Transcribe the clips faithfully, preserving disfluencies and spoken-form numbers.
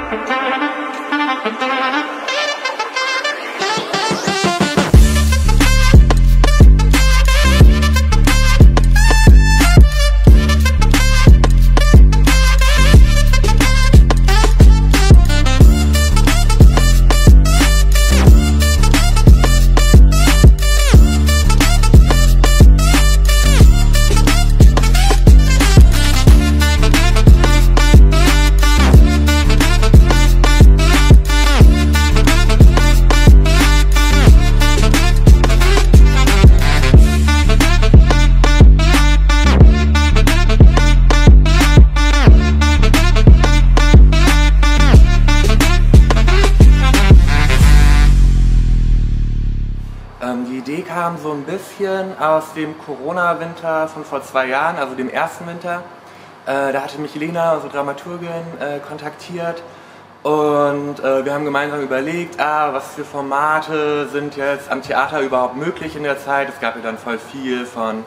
Die Idee kam so ein bisschen aus dem Corona-Winter von vor zwei Jahren, also dem ersten Winter. Äh, da hatte mich Lena, unsere Dramaturgin, äh, kontaktiert und äh, wir haben gemeinsam überlegt, ah, was für Formate sind jetzt am Theater überhaupt möglich in der Zeit. Es gab ja dann voll viel von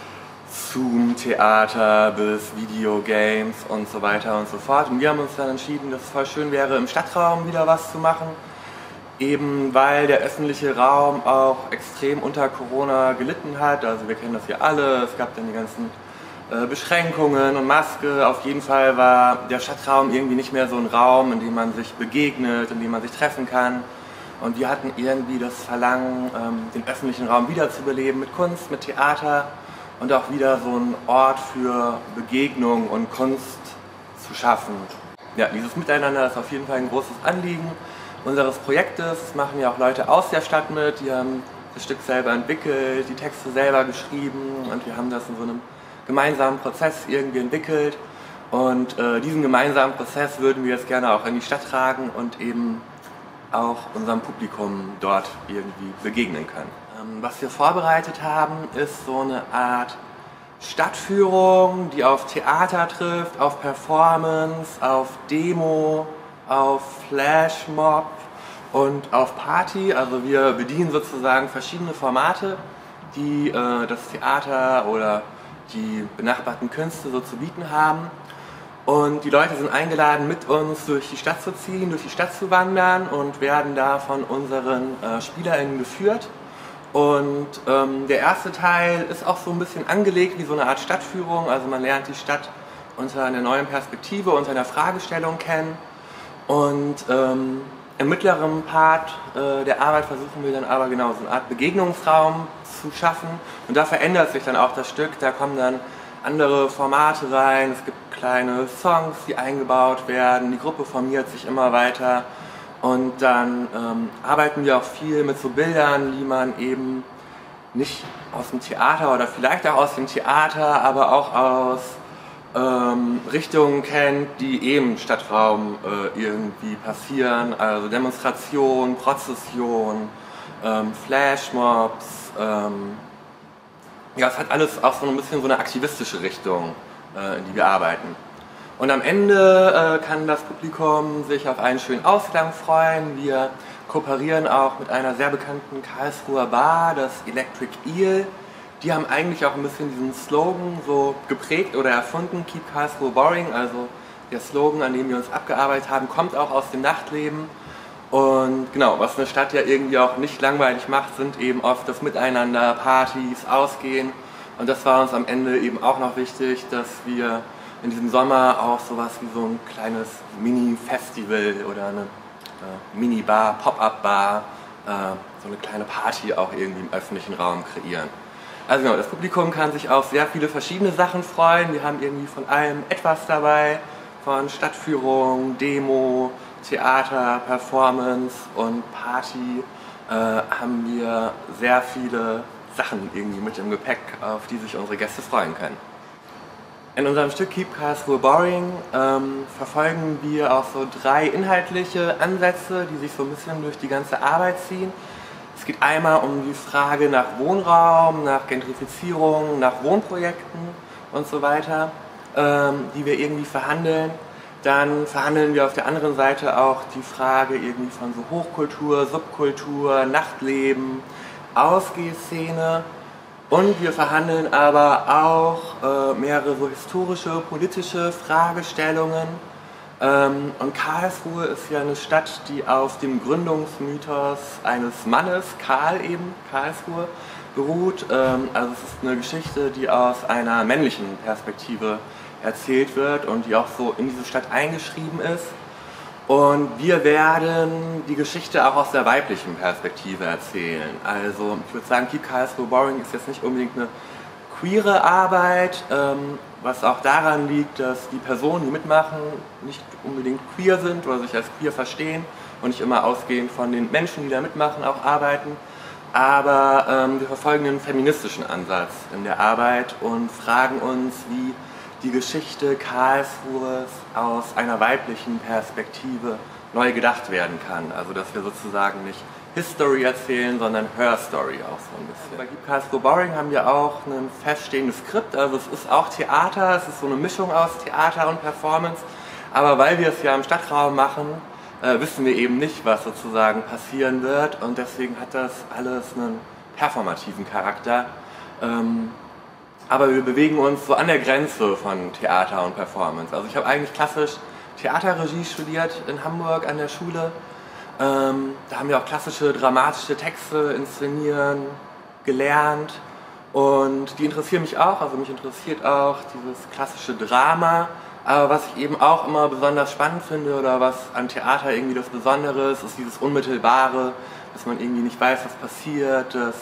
Zoom-Theater bis Videogames und so weiter und so fort. Und wir haben uns dann entschieden, dass es voll schön wäre, im Stadtraum wieder was zu machen. Eben weil der öffentliche Raum auch extrem unter Corona gelitten hat. Also wir kennen das ja alle, es gab dann die ganzen äh, Beschränkungen und Maske. Auf jeden Fall war der Stadtraum irgendwie nicht mehr so ein Raum, in dem man sich begegnet, in dem man sich treffen kann. Und wir hatten irgendwie das Verlangen, ähm, den öffentlichen Raum wiederzubeleben mit Kunst, mit Theater und auch wieder so einen Ort für Begegnung und Kunst zu schaffen. Ja, dieses Miteinander ist auf jeden Fall ein großes Anliegen unseres Projektes. Das machen ja auch Leute aus der Stadt mit, die haben das Stück selber entwickelt, die Texte selber geschrieben und wir haben das in so einem gemeinsamen Prozess irgendwie entwickelt und äh, diesen gemeinsamen Prozess würden wir jetzt gerne auch in die Stadt tragen und eben auch unserem Publikum dort irgendwie begegnen können. Ähm, was wir vorbereitet haben, ist so eine Art Stadtführung, die auf Theater trifft, auf Performance, auf Demo, auf Flashmob und auf Party. Also wir bedienen sozusagen verschiedene Formate, die äh, das Theater oder die benachbarten Künste so zu bieten haben. Und die Leute sind eingeladen, mit uns durch die Stadt zu ziehen, durch die Stadt zu wandern und werden da von unseren äh, SpielerInnen geführt. Und ähm, der erste Teil ist auch so ein bisschen angelegt wie so eine Art Stadtführung. Also man lernt die Stadt unter einer neuen Perspektive, unter einer Fragestellung kennen. Und ähm, im mittleren Part äh, der Arbeit versuchen wir dann aber genau so eine Art Begegnungsraum zu schaffen. Und da verändert sich dann auch das Stück, da kommen dann andere Formate rein, es gibt kleine Songs, die eingebaut werden, die Gruppe formiert sich immer weiter. Und dann ähm, arbeiten wir auch viel mit so Bildern, die man eben nicht aus dem Theater oder vielleicht auch aus dem Theater, aber auch aus ähm, Richtungen kennt, die eben im Stadtraum äh, irgendwie passieren. Also Demonstrationen, Prozession, ähm, Flashmobs. Ähm, ja, es hat alles auch so ein bisschen so eine aktivistische Richtung, äh, in die wir arbeiten. Und am Ende äh, kann das Publikum sich auf einen schönen Ausklang freuen. Wir kooperieren auch mit einer sehr bekannten Karlsruher Bar, das Electric Eel. Die haben eigentlich auch ein bisschen diesen Slogan so geprägt oder erfunden, Keep Karlsruhe Boring. Also der Slogan, an dem wir uns abgearbeitet haben, kommt auch aus dem Nachtleben. Und genau, was eine Stadt ja irgendwie auch nicht langweilig macht, sind eben oft das Miteinander, Partys, Ausgehen. Und das war uns am Ende eben auch noch wichtig, dass wir in diesem Sommer auch sowas wie so ein kleines Mini-Festival oder eine äh, Mini-Bar, Pop-Up-Bar, äh, so eine kleine Party auch irgendwie im öffentlichen Raum kreieren. Also genau, das Publikum kann sich auf sehr viele verschiedene Sachen freuen. Wir haben irgendwie von allem etwas dabei, von Stadtführung, Demo, Theater, Performance und Party äh, haben wir sehr viele Sachen irgendwie mit im Gepäck, auf die sich unsere Gäste freuen können. In unserem Stück Keep Karlsruhe Boring ähm, verfolgen wir auch so drei inhaltliche Ansätze, die sich so ein bisschen durch die ganze Arbeit ziehen. Es geht einmal um die Frage nach Wohnraum, nach Gentrifizierung, nach Wohnprojekten und so weiter, ähm, die wir irgendwie verhandeln. Dann verhandeln wir auf der anderen Seite auch die Frage irgendwie von so Hochkultur, Subkultur, Nachtleben, Ausgehszene. Und wir verhandeln aber auch äh, mehrere so historische, politische Fragestellungen, Ähm, und Karlsruhe ist ja eine Stadt, die auf dem Gründungsmythos eines Mannes, Karl eben, Karlsruhe, beruht. Ähm, also es ist eine Geschichte, die aus einer männlichen Perspektive erzählt wird und die auch so in diese Stadt eingeschrieben ist. Und wir werden die Geschichte auch aus der weiblichen Perspektive erzählen. Also ich würde sagen, Keep Karlsruhe Boring ist jetzt nicht unbedingt eine queere Arbeit, ähm, was auch daran liegt, dass die Personen, die mitmachen, nicht unbedingt queer sind oder sich als queer verstehen und nicht immer ausgehend von den Menschen, die da mitmachen, auch arbeiten. Aber ähm, wir verfolgen einen feministischen Ansatz in der Arbeit und fragen uns, wie die Geschichte Karlsruhes aus einer weiblichen Perspektive neu gedacht werden kann. Also dass wir sozusagen nicht History erzählen, sondern Her Story auch so ein bisschen. Bei Keep Karlsruhe Boring haben wir auch ein feststehendes Skript, also es ist auch Theater, es ist so eine Mischung aus Theater und Performance, aber weil wir es ja im Stadtraum machen, äh, wissen wir eben nicht, was sozusagen passieren wird und deswegen hat das alles einen performativen Charakter. Ähm, aber wir bewegen uns so an der Grenze von Theater und Performance. Also ich habe eigentlich klassisch Theaterregie studiert in Hamburg an der Schule. Ähm, da haben wir auch klassische dramatische Texte inszenieren gelernt und die interessieren mich auch, also mich interessiert auch dieses klassische Drama, aber was ich eben auch immer besonders spannend finde oder was an Theater irgendwie das Besondere ist, ist dieses Unmittelbare, dass man irgendwie nicht weiß, was passiert, dass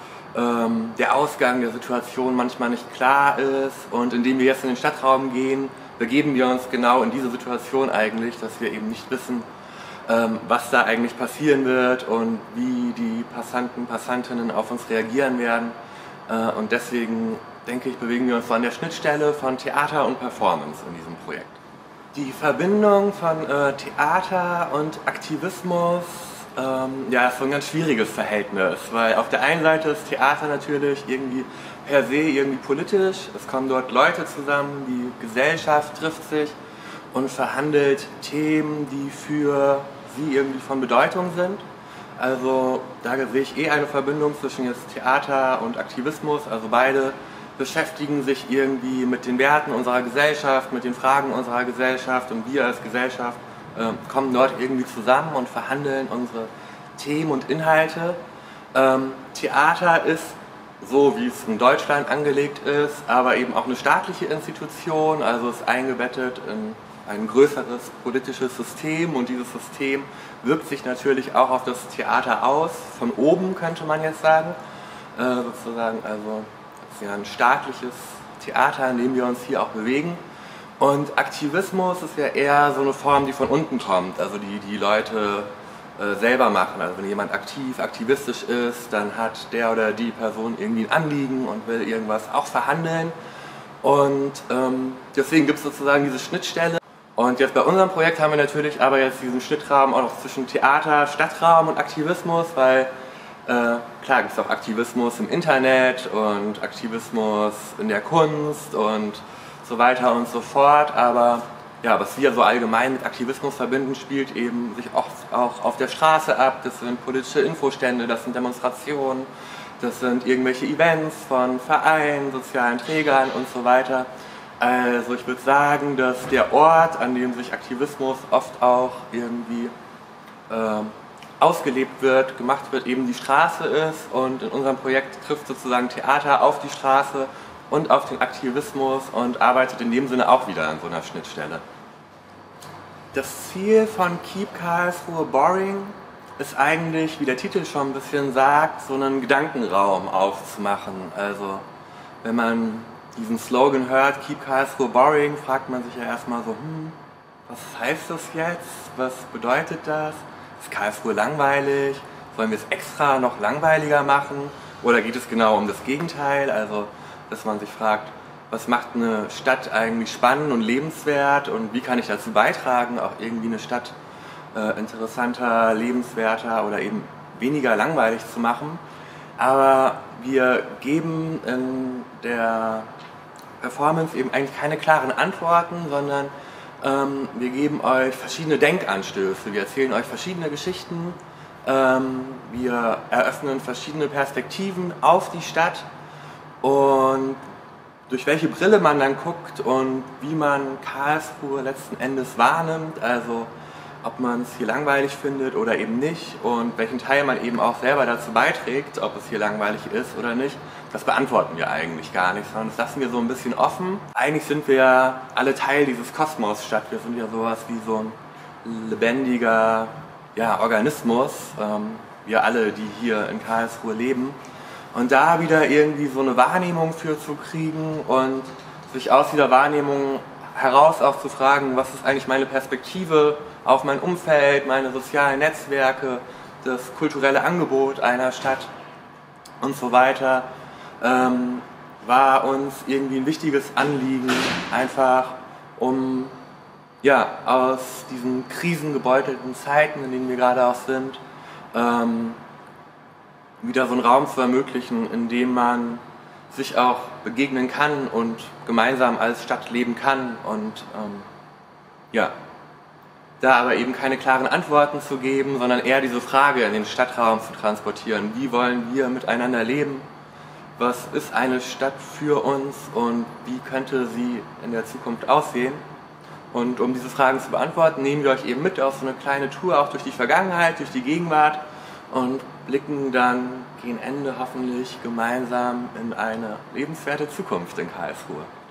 ähm, der Ausgang der Situation manchmal nicht klar ist und indem wir jetzt in den Stadtraum gehen, begeben wir uns genau in diese Situation eigentlich, dass wir eben nicht wissen, Ähm, was da eigentlich passieren wird und wie die Passanten, Passantinnen auf uns reagieren werden. Äh, und deswegen, denke ich, bewegen wir uns so an der Schnittstelle von Theater und Performance in diesem Projekt. Die Verbindung von äh, Theater und Aktivismus, ähm, ja, ist so ein ganz schwieriges Verhältnis, weil auf der einen Seite ist Theater natürlich irgendwie per se irgendwie politisch. Es kommen dort Leute zusammen, die Gesellschaft trifft sich und verhandelt Themen, die für sie irgendwie von Bedeutung sind. Also da sehe ich eh eine Verbindung zwischen jetzt Theater und Aktivismus. Also beide beschäftigen sich irgendwie mit den Werten unserer Gesellschaft, mit den Fragen unserer Gesellschaft und wir als Gesellschaft äh, kommen dort irgendwie zusammen und verhandeln unsere Themen und Inhalte. Ähm, Theater ist so, wie es in Deutschland angelegt ist, aber eben auch eine staatliche Institution, also ist eingebettet in ein größeres politisches System und dieses System wirkt sich natürlich auch auf das Theater aus, von oben könnte man jetzt sagen, äh, sozusagen, also es ist ja ein staatliches Theater, in dem wir uns hier auch bewegen und Aktivismus ist ja eher so eine Form, die von unten kommt, also die die Leute äh, selber machen, also wenn jemand aktiv, aktivistisch ist, dann hat der oder die Person irgendwie ein Anliegen und will irgendwas auch verhandeln und ähm, deswegen gibt es sozusagen diese Schnittstelle. Und jetzt bei unserem Projekt haben wir natürlich aber jetzt diesen Schnittraum auch noch zwischen Theater, Stadtraum und Aktivismus, weil äh, klar gibt es auch Aktivismus im Internet und Aktivismus in der Kunst und so weiter und so fort, aber ja, was wir so allgemein mit Aktivismus verbinden, spielt eben sich oft auch auf der Straße ab, das sind politische Infostände, das sind Demonstrationen, das sind irgendwelche Events von Vereinen, sozialen Trägern und so weiter. Also ich würde sagen, dass der Ort, an dem sich Aktivismus oft auch irgendwie ähm, ausgelebt wird, gemacht wird, eben die Straße ist und in unserem Projekt trifft sozusagen Theater auf die Straße und auf den Aktivismus und arbeitet in dem Sinne auch wieder an so einer Schnittstelle. Das Ziel von Keep Karlsruhe Boring ist eigentlich, wie der Titel schon ein bisschen sagt, so einen Gedankenraum aufzumachen. Also wenn man diesen Slogan hört, Keep Karlsruhe Boring, fragt man sich ja erstmal so, hm, was heißt das jetzt? Was bedeutet das? Ist Karlsruhe langweilig? Sollen wir es extra noch langweiliger machen? Oder geht es genau um das Gegenteil? Also, dass man sich fragt, was macht eine Stadt eigentlich spannend und lebenswert und wie kann ich dazu beitragen, auch irgendwie eine Stadt äh, interessanter, lebenswerter oder eben weniger langweilig zu machen. Aber wir geben in der Performance eben eigentlich keine klaren Antworten, sondern ähm, wir geben euch verschiedene Denkanstöße, wir erzählen euch verschiedene Geschichten, ähm, wir eröffnen verschiedene Perspektiven auf die Stadt und durch welche Brille man dann guckt und wie man Karlsruhe letzten Endes wahrnimmt, also ob man es hier langweilig findet oder eben nicht und welchen Teil man eben auch selber dazu beiträgt, ob es hier langweilig ist oder nicht, das beantworten wir eigentlich gar nicht, sondern das lassen wir so ein bisschen offen. Eigentlich sind wir ja alle Teil dieses Kosmos statt, wir sind ja sowas wie so ein lebendiger ja, Organismus, ähm, wir alle, die hier in Karlsruhe leben. Und da wieder irgendwie so eine Wahrnehmung für zu kriegen und sich aus dieser Wahrnehmung heraus auch zu fragen, was ist eigentlich meine Perspektive auf mein Umfeld, meine sozialen Netzwerke, das kulturelle Angebot einer Stadt und so weiter, ähm, war uns irgendwie ein wichtiges Anliegen, einfach um ja, aus diesen krisengebeutelten Zeiten, in denen wir gerade auch sind, ähm, wieder so einen Raum zu ermöglichen, in dem man sich auch begegnen kann und gemeinsam als Stadt leben kann und ähm, ja, da aber eben keine klaren Antworten zu geben, sondern eher diese Frage in den Stadtraum zu transportieren. Wie wollen wir miteinander leben? Was ist eine Stadt für uns und wie könnte sie in der Zukunft aussehen? Und um diese Fragen zu beantworten, nehmen wir euch eben mit auf so eine kleine Tour, auch durch die Vergangenheit, durch die Gegenwart und blicken dann gegen Ende hoffentlich gemeinsam in eine lebenswerte Zukunft in Karlsruhe.